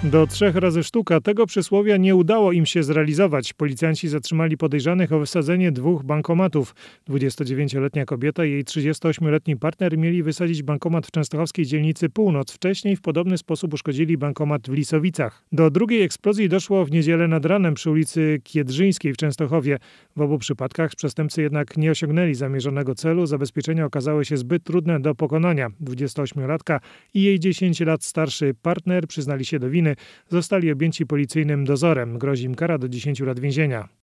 Do 3 razy sztuka tego przysłowia nie udało im się zrealizować. Policjanci zatrzymali podejrzanych o wysadzenie 2 bankomatów. 29-letnia kobieta i jej 38-letni partner mieli wysadzić bankomat w częstochowskiej dzielnicy Północ. Wcześniej w podobny sposób uszkodzili bankomat w Lisowicach. Do drugiej eksplozji doszło w niedzielę nad ranem przy ulicy Kiedrzyńskiej w Częstochowie. W obu przypadkach przestępcy jednak nie osiągnęli zamierzonego celu. Zabezpieczenia okazały się zbyt trudne do pokonania. 28-latka i jej 10 lat starszy partner przyznali się do winy. Zostali objęci policyjnym dozorem. Grozi im kara do 10 lat więzienia.